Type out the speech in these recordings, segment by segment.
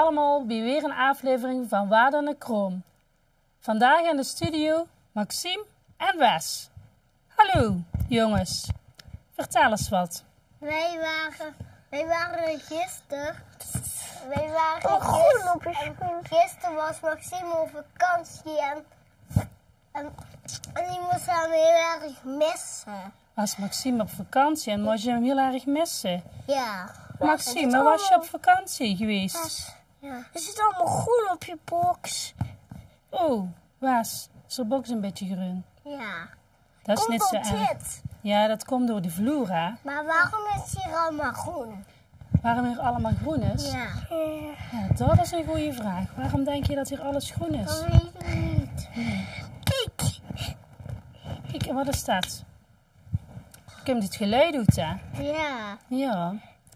allemaal bij weer een aflevering van Waarden en Kroom. Vandaag in de studio Maxime en Wes. Hallo jongens, vertel eens wat. Wij waren gisteren. Gisteren was Maxime op vakantie en die moest hem heel erg missen. Was Maxime op vakantie en moest je hem heel erg missen? Ja. Maxime, was je op vakantie geweest? Ja. Er zit allemaal groen op je box. Oh, Wes, is de box een beetje groen? Ja. Dat is Komt niet zo door erg. dit. Ja, dat komt door die vloer, hè? Maar waarom is hier allemaal groen? Waarom hier allemaal groen is? Ja. Ja, dat is een goede vraag. Waarom denk je dat hier alles groen is? Dat weet ik niet. Kijk. Kijk, en wat is dat? Ik heb dit geluid doet, hè? Ja. Ja.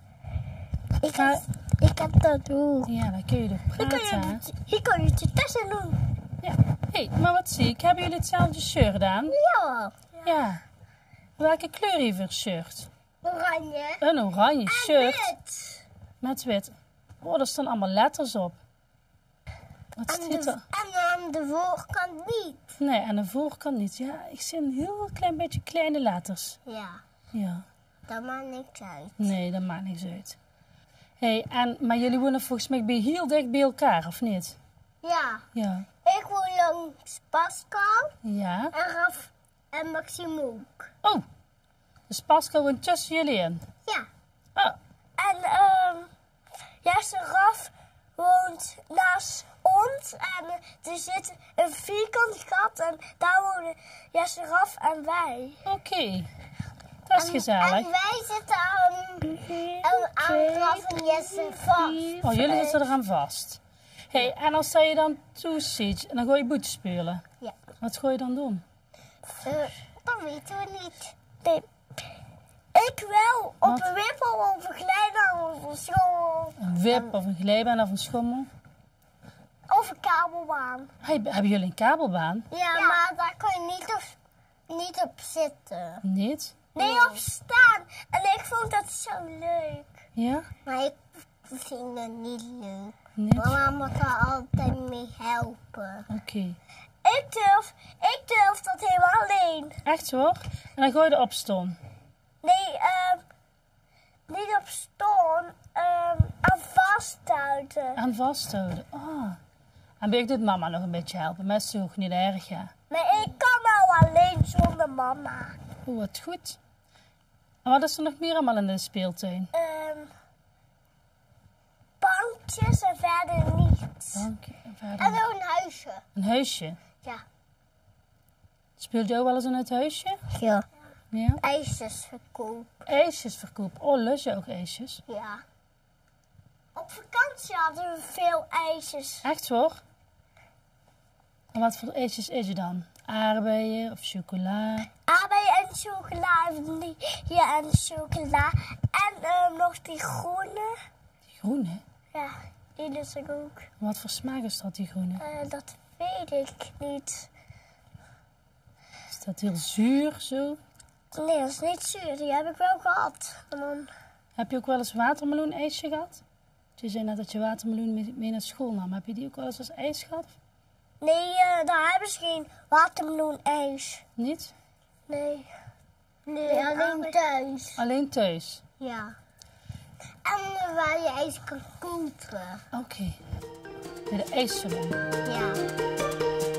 Ik heb dat ook. Ja, daar kun je door praten, hè? Hier kan je het testen doen. Ja. Hé, maar wat zie ik? Hebben jullie hetzelfde shirt aan? Ja. Ja. Welke kleur heeft je shirt? Oranje. Een oranje shirt Wit. met wit. Oh, er staan allemaal letters op. Wat En zit er? aan de voorkant niet. Nee, aan de voorkant niet. Ja, ik zie een heel klein beetje kleine letters. Ja. Ja. Dat maakt niks uit. Nee, dat maakt niks uit. Hé, maar jullie wonen volgens mij heel dicht bij elkaar, of niet? Ja. Ja. Ik woon langs Pascal Ja. en Raf en Maxime ook. Oh, dus Pascal woont tussen jullie in. Ja. Oh, En Jesse Raf woont naast ons en er zit een vierkant gat en daar wonen Jesse Raf en wij. oké. Dat is gezellig. En wij zitten aan Raf en Jesse vast. Oh, jullie zitten eraan vast. Hé, en als je dan toeziet, dan ga je boete spelen. Ja. Wat ga je dan doen? Dat weten we niet. Nee. Ik wel. Op een wippel of een glijbaan of een school. Een wip of een glijbaan of een schommel? Of een kabelbaan. Hebben jullie een kabelbaan? Ja, maar daar kan je niet op zitten. Niet? Nee, op staan. En ik vond dat zo leuk. Ja? Maar ik vind het niet leuk. Niet? Mama moet er altijd mee helpen. Oké. Ik durf dat helemaal alleen. Echt hoor? En dan ga je erop staan. Nee, niet op stoel. Aan vasthouden. Aan vasthouden. Oh. En bij ik doet mama nog een beetje helpen. Maar is ook niet erg, ja. Maar ik kan wel alleen zonder mama. Oeh, wat goed. En wat is er nog meer allemaal in de speeltuin? Bankjes en verder niet. Dank je. En verder En nog? een huisje. Een huisje. Ja. Speelt je ook wel eens in het huisje? Ja. Ja. IJsjes verkoop. Ijsjesverkoop. Oh, lust je ook ijsjes? Ja. Op vakantie hadden we veel ijsjes. Echt hoor? En wat voor ijsjes eet je dan? Aardbeien of chocola? Aardbeien en chocola. Ja, en chocola. En nog die groene. Die groene? Ja, die lust ik ook. Wat voor smaak is dat, die groene? Dat weet ik niet. Is dat heel zuur zo? Nee, dat is niet zuur. Die heb ik wel gehad. En dan... Heb je ook wel eens watermeloen-ijsje gehad? Je zei net dat je watermeloen mee naar school nam. Heb je die ook wel eens als ijs gehad? Nee, daar hebben ze geen watermeloen-ijs. Niet? Nee. Nee, alleen thuis. Alleen thuis? Ja. En waar je ijs kan kopen. Oké. Bij de ijssalon. Ja.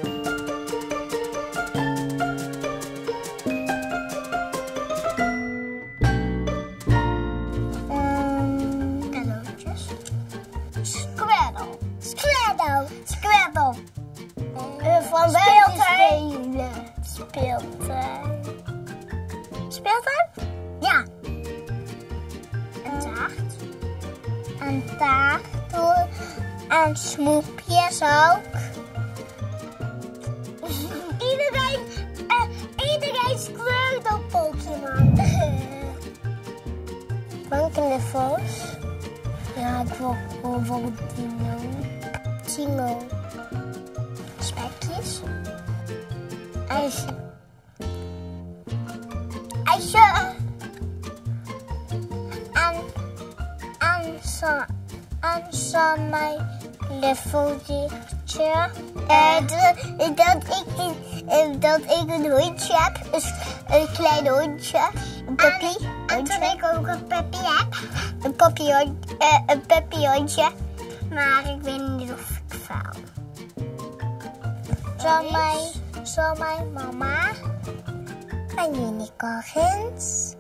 Cadeautjes. Squirtle. Squirtle. Squirtle. Van speeltuin. Speeltuin. Speeltuin? Ja. Een taart. Een taart. En snoepjes ook. Iedereen Squirtle Pokémon. Bankende Vos. Ja, ik wil bijvoorbeeld Tino. Spekjes. IJsje. IJsje. En de fotootje. Dat ik een hondje heb. Dus een klein hondje. Een puppy. En toen ik ook een puppy heb. Een puppyhondje. Maar ik weet niet of ik val. Zal mijn mama een unicorns.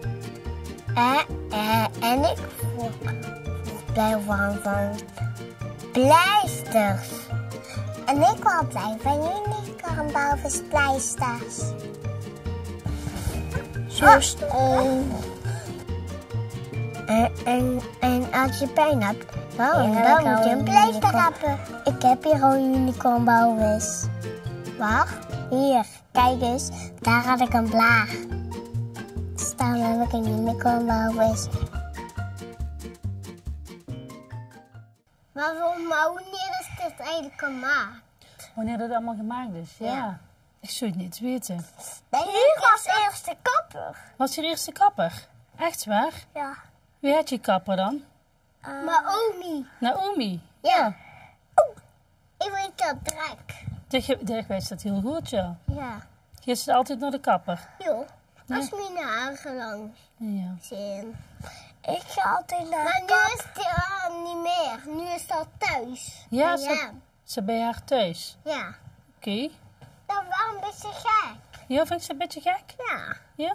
En ik word blij van pleisters. En ik word blij van unicorn boven pleisters. Zo en als je pijn hebt, dan moet je een pleister hebben. Ik heb hier al een unicorn boven. Wacht, hier, kijk eens, daar had ik een blaar. Staan heb ik een unicorn boven. Maar wanneer is dit eigenlijk gemaakt? Wanneer dat allemaal gemaakt is, ja. Ik zou het niet weten. Hier was eerste kapper. Was je eerste kapper? Echt waar? Ja. Wie had je kapper dan? Naomi. Naomi? Ja. Ik weet dat drek. Dirk weet dat heel goed, ja. Ja. Je zit altijd naar de kapper. Joh, als mijn haren lang Ja. zijn. Ik ga altijd naar de kapper. Maar nu is het niet meer. Nu is dat thuis. Ja, Ja. ze bij haar thuis. Ja. Oké. Dat was een beetje gek. Ja, vind je ze een beetje gek? Ja. Ja?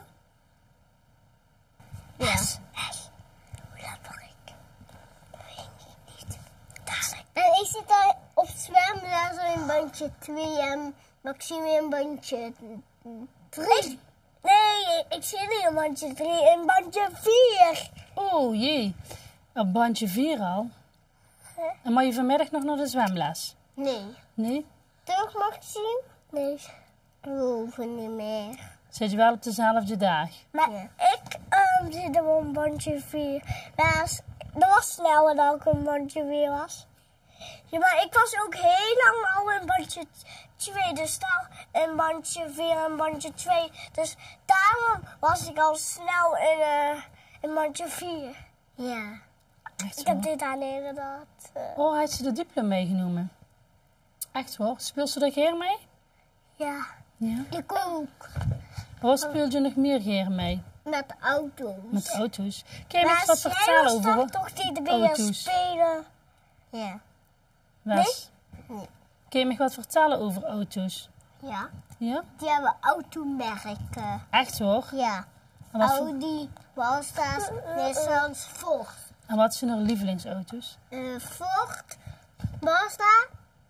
Ja. Hey, hoe laat word ik? Weet ik niet. Dadelijk. En ik zit daar op het zwemles in bandje 2 en Maxime in bandje 3. Nee, ik zit niet in bandje 3, in bandje 4. Oh jee. Op bandje 4 al. En mag je vanmiddag nog naar de zwemles? Nee. Nee? Toch, Maxime? Nee. We hoeven niet meer. Zit je wel op dezelfde dag? Maar ik zit op een bandje 4. Dat was sneller dan ik een bandje 4 was. Ja, maar ik was ook heel lang al in bandje 2. Dus daar in bandje 4 en bandje 2. Dus daarom was ik al snel in bandje 4. Ja. Echt Ik heb waar? dit aan inderdaad. Oh, hij heeft ze de diploma meegenomen. Echt hoor. Speelt ze er keer mee? Ja. Ja. Ik ook. Wat speelt je nog meer keer mee? Met auto's. Met auto's. Kun je me eens Maar wat jij vertellen was over toch die erbij auto's? spelen? Ja. Wes? Nee. Kun je me wat vertellen over auto's? Ja. Ja? Die hebben automerken. Echt hoor. Ja. En wat, voor- Audi, Mazda's, Nissan's, Ford. en wat zijn er lievelingsauto's? Ford, Mazda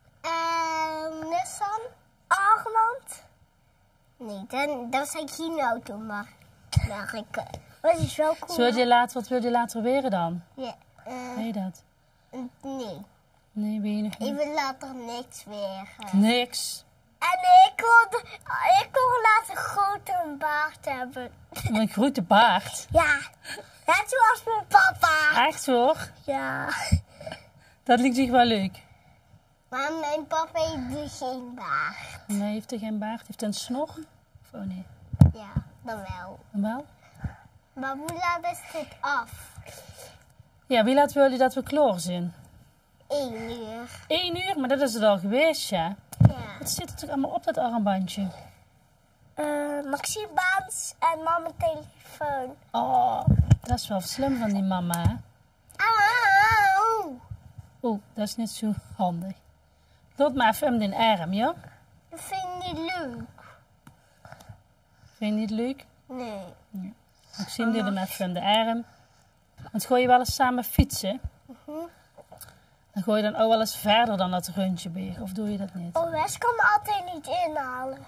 en Nissan. Armand. Nee, dat zijn geen automerken. Dat is wel cool. Wat wil je later weren dan? Ja, Weet je dat? nee, Nee, ben je nog ik niet? wil later niks weer. Niks. En ik wil later een grote baard hebben. Een grote baard. Ja, net zoals mijn papa. Echt hoor. Ja. Dat lijkt zich wel leuk. Maar mijn papa heeft dus geen baard. Nee, heeft hij geen baard? Heeft hij een snor? Of oh nee. Ja, dan wel. En wel? Maar hoe laat is dit af? Ja, wie laat wil je dat we klaar zijn? 1 uur. 1 uur? Maar dat is het al geweest, ja. Ja. Wat zit er toch allemaal op dat armbandje? Maxime Baans en mama telefoon. Oh, dat is wel slim van die mama, hè? Auw. Oeh, dat is niet zo handig. Laat maar even in de arm, ja? Dat vind ik niet leuk. Vind je niet leuk? Nee. Ik zie hem even in de arm. Want gooi je wel eens samen fietsen? Dan gooi je dan ook wel eens verder dan dat rondje bij, of doe je dat niet? Oh, Wes kan me altijd niet inhalen.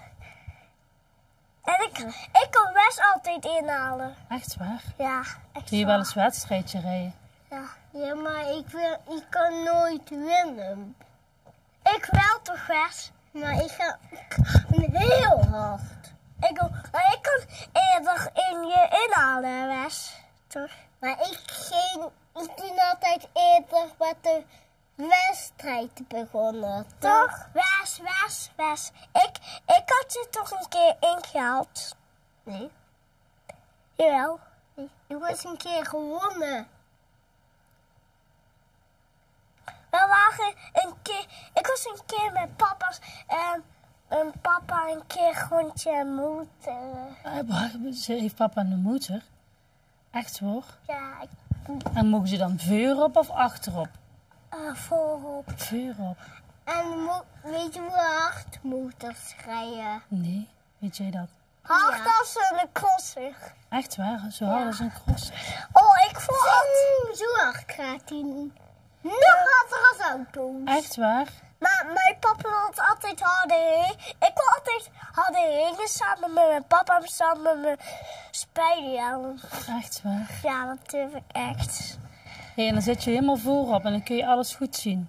En ik kan Wes altijd inhalen. Echt waar? Ja, echt Doe je wel eens wedstrijdje rijden? Ja, maar ik kan nooit winnen. Ik wel toch, Wes? Maar ik ga heel hard. Ik kan eerder in je inhalen, Wes. Toch? Maar ik doe altijd eerder met de wedstrijd begonnen, toch? Wes. Ik had je toch een keer ingehaald? Nee. Jawel. Ik was een keer gewonnen. we waren een keer... Ik was een keer met papa's... En papa een keer grondje moeder. Ze heeft papa een moeder. Echt hoor. Ja, En mogen ze dan voorop of achterop? voorop. Voorop. En weet je hoe hard moeders rijden? Nee, weet jij dat? Hard als een crosser. Echt waar? Zo hard als een crosser. Oh, ik vond het zo hard gaat hij. Nog harder als auto's. Echt waar? Maar mijn papa had altijd harder heen. Ik wil altijd harder heen samen met mijn papa en samen met mijn spijlen. Echt waar? Ja, dat durf ik echt. Hey, en dan zit je helemaal voorop en dan kun je alles goed zien.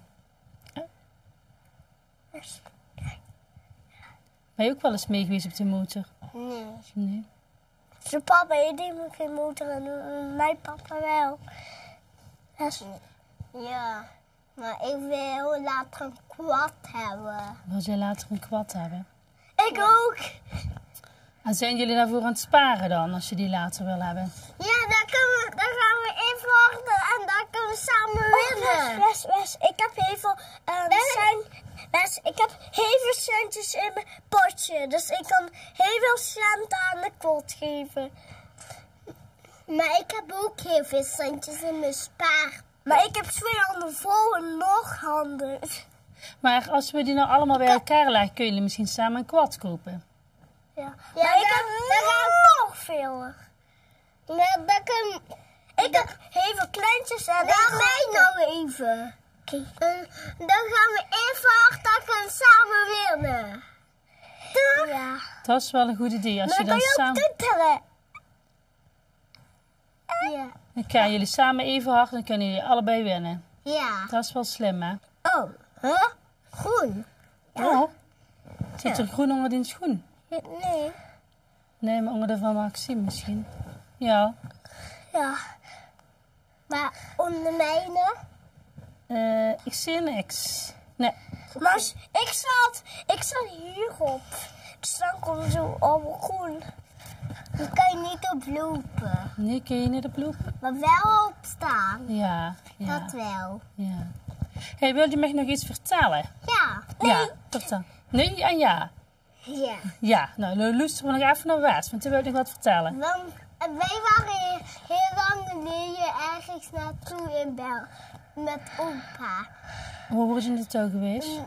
Ben je ook wel eens mee geweest op de motor? Nee. Nee. Zijn papa heeft helemaal geen motor en mijn papa wel. Ja, maar ik wil later een quad hebben. Wil jij later een quad hebben? Ik ook. En zijn jullie daarvoor aan het sparen dan, als je die later wil hebben? Ja, dan gaan we even wachten en dan kunnen we samen winnen. Wes, ik heb heel veel ik heb heel veel centjes in mijn potje. Dus ik kan heel veel centen aan de quad geven. Maar ik heb ook heel veel centjes in mijn spaar. Maar ik heb 2 handen vol en nog handen. Maar als we die nou allemaal bij elkaar leggen, kun je misschien samen een quad kopen. Ja, maar ik heb nog veel. Ik heb heel veel kleintjes en laat mij nou even. Dan gaan we even hard en samen winnen. Ja. Dat is wel een goed idee. Als je dan samen... tellen. Ja. Dan gaan jullie samen even hard, dan kunnen jullie allebei winnen. Ja. Dat is wel slim, hè? Oh, huh? Groen? Oh. Zit er groen onder die schoen? Nee. Nee, maar onder de van Maxime misschien. Ja. Ja. Maar onder mijne? Ik zie niks. Nee. Maar ik zat hierop. Dus dan komt zo op groen. Dan kan je niet op lopen. Nee, kun je niet op lopen? Maar wel op staan. Ja. Dat wel. Ja. Hey, wil je mij nog iets vertellen? Ja. Nee. Ja, vertel. Nee en ja. Ja. Ja, nou, dan luisteren we nog even naar Wes, want die wil ik nog wat vertellen. Wij waren heel lang geleden ergens naartoe in Bel met opa. Hoe was je naartoe geweest?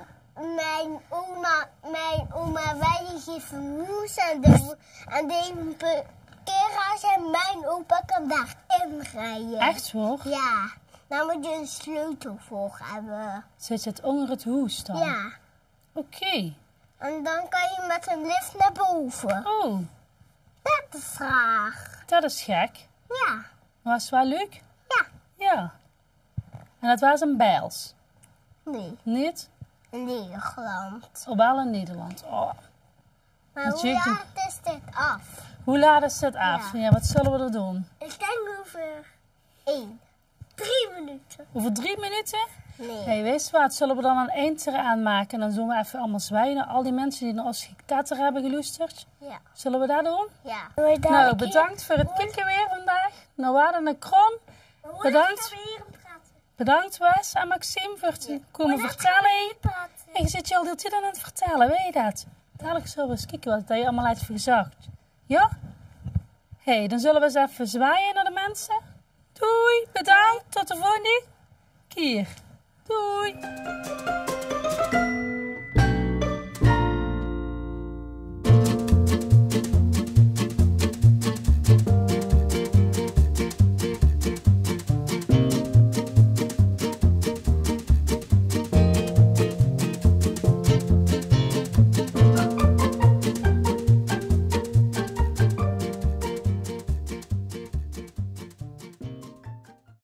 Mijn oma wij geven moes en de parkeergarage en mijn opa kan daarin rijden. Echt hoor? Ja, daar moet je een sleutel voor hebben. Zit het onder het huis dan? Ja. Oké. En dan kan je met een lift naar boven. Oh, Dat is raar. dat is gek. Ja. Was het wel leuk? Ja. Ja. En dat was een Bijls? Nee, Niet? in Nederland. Op wel in Nederland. Oh. Maar Dat hoe jeugd- laat is dit af? Hoe laat is het af? Ja. Ja, wat zullen we er doen? Ik denk over 3 minuten. Over 3 minuten? Nee. Hey, weet je wat? Zullen we dan een eind eraan maken en dan zullen we even allemaal zwijnen. Al die mensen die naar ons dictator hebben geluisterd. Ja. Zullen we dat doen? Ja. Nou, bedankt voor het kijken weer vandaag. Nou, waren een krom. Bedankt. Bedankt Wes en Maxime voor het komen vertellen. En je zit je al de tijd aan het vertellen, weet je dat? Dadelijk zullen we eens kijken wat je allemaal heeft verzorgd. Ja? Hey, dan zullen we eens even zwaaien naar de mensen. Doei, bedankt, tot de volgende keer. Doei.